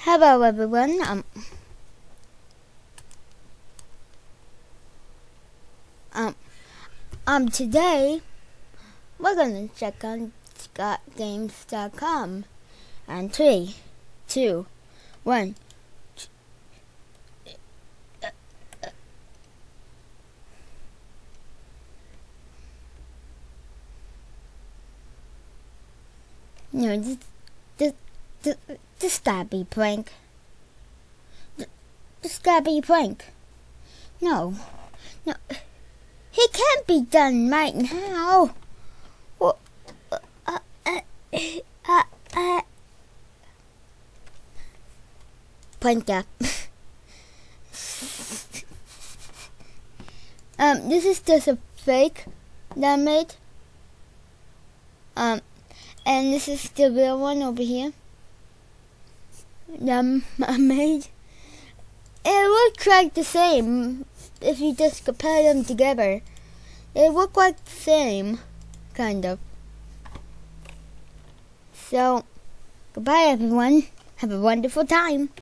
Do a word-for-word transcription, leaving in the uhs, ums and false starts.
Hello everyone. Um, um, um, today we're gonna check on Scott Games dot com. And three, two, one. No, this, this, this, this gotta be prank. This, this gotta be prank. No, no, he can't be done right now. Well, uh, uh, uh, uh, uh. Prank up. um, this is just a fake that I made. Um. And this is the real one over here that I made. It looks like the same if you just compare them together. They look like the same, kind of. So, goodbye everyone. Have a wonderful time.